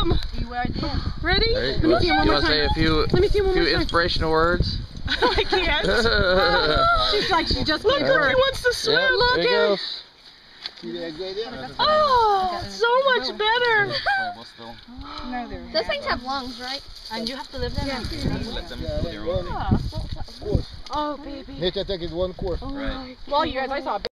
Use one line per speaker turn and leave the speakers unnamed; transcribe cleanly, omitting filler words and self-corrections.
him. Ready? Let me see him one more time.
Say a few inspirational words?
I can't. She's like, she just look, he wants to swim.
Yep,
look at. Oh, so much better.
Those things have lungs, right? And you have to live them?
Yeah.
Let them do their own thing.
Oh, baby.
Hitch, I think, is one course.
Right.
Well, you guys, I saw a